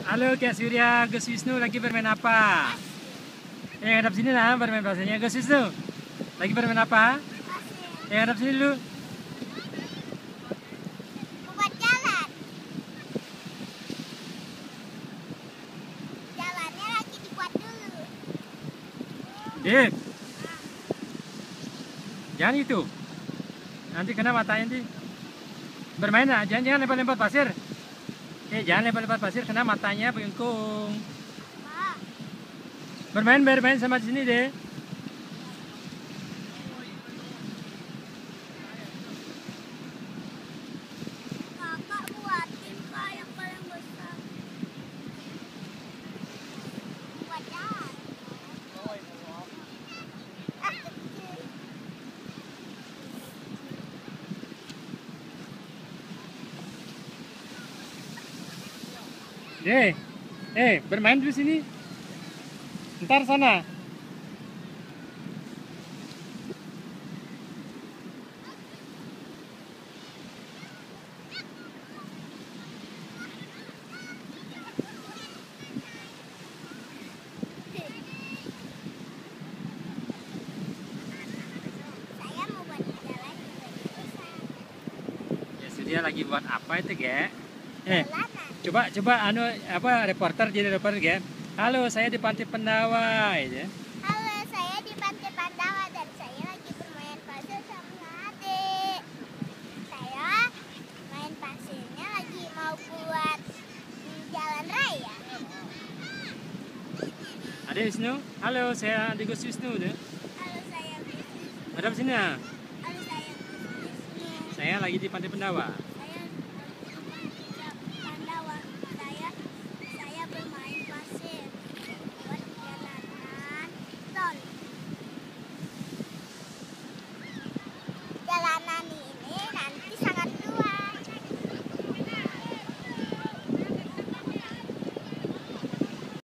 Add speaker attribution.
Speaker 1: Halo Kak Surya, Gus Wisnu lagi bermain apa? Hadap sini lah bermain bahasanya. Gus Wisnu, lagi bermain apa? Hadap sini dulu.
Speaker 2: Buat jalan. Jalannya lagi dibuat dulu.
Speaker 1: Jangan itu. Nanti kena matanya nanti. Bermain lah, jangan lempar-lempar pasir. Jangan lempar-lempar pasir, kena matanya bengkung. Bermain sama di sini deh.
Speaker 2: Kakak buatin kak yang paling besar. Buat jalan.
Speaker 1: Bermain di sini. Ntar sana.
Speaker 2: Saya mau buat jalan juga bisa.
Speaker 1: Ya sudah, lagi buat apa itu, Ge?
Speaker 2: Jalanan.
Speaker 1: Coba reporter jadi reporter, Ge. Halo, saya di Pantai Pendawa, ya.
Speaker 2: Halo, saya di Pantai Pandawa dan saya lagi bermain pasir sama adik. Saya main pasirnya lagi mau buat jalan raya.
Speaker 1: Ada Wisnu? Halo, saya Adik Gus Wisnu, deh.
Speaker 2: Halo, saya Wisnu.
Speaker 1: Hadap sini ya.
Speaker 2: Halo, saya Wisnu.
Speaker 1: Saya lagi di Pantai Pendawa.